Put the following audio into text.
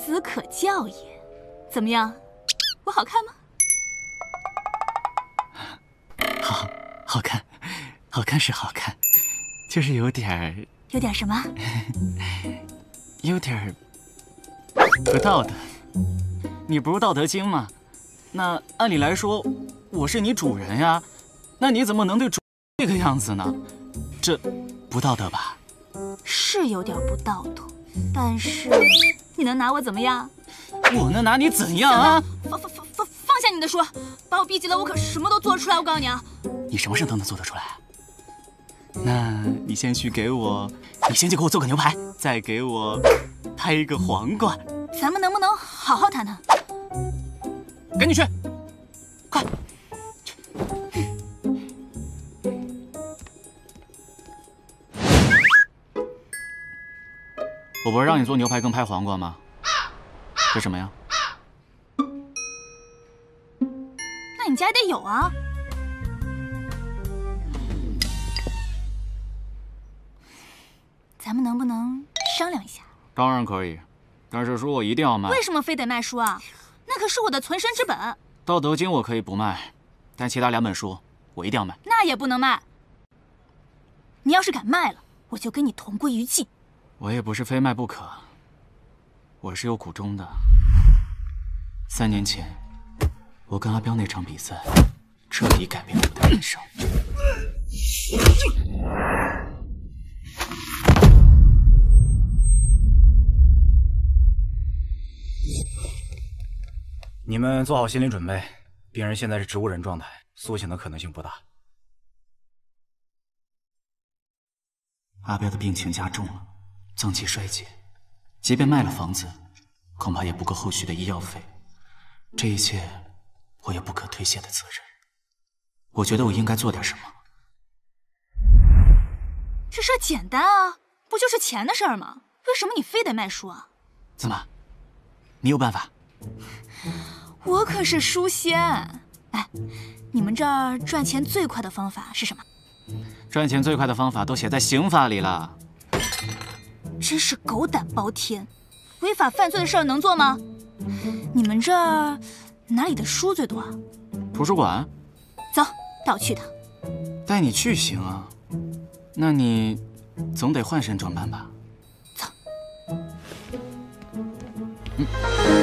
子可教也。怎么样，我好看吗？ 好看，好看是好看，就是有点儿…… 有点什么？ 有点儿不道德。你不是《道德经》吗？那按理来说，我是你主人呀，那你怎么能对主这个样子呢？这不道德吧？ 是有点不道德，但是你能拿我怎么样？ 我能拿你怎样啊？ 放下你的书，把我逼急了，我可什么都做得出来。我告诉你啊， 你什么事都能做得出来。那你先去给我，你先去给我做个牛排，再给我拍一个黄瓜。 咱们能不能好好谈谈？ 赶紧去，快！我不是让你做牛排跟拍黄瓜吗？这什么呀？ 那你家也得有啊。咱们能不能商量一下？ 当然可以，但是书我一定要卖。 为什么非得卖书啊？那可是我的存身之本。《 道德经》我可以不卖，但其他2本书我一定要卖。 那也不能卖。你要是敢卖了，我就跟你同归于尽。 我也不是非卖不可，我是有苦衷的。3年前，我跟阿彪那场比赛，彻底改变了我的人生。 你们做好心理准备，病人现在是植物人状态，苏醒的可能性不大。 阿彪的病情加重了，脏器衰竭，即便卖了房子，恐怕也不够后续的医药费。这一切，我有不可推卸的责任。我觉得我应该做点什么。 这事儿简单啊，不就是钱的事儿吗？为什么你非得卖书啊？ 怎么，你有办法？ 我可是书仙。哎，你们这儿赚钱最快的方法是什么？ 赚钱最快的方法都写在刑法里了。 真是狗胆包天，违法犯罪的事儿能做吗？你们这儿哪里的书最多啊？ 图书馆。 走，带我去趟。 带你去行啊，那你总得换身装扮吧？ 走。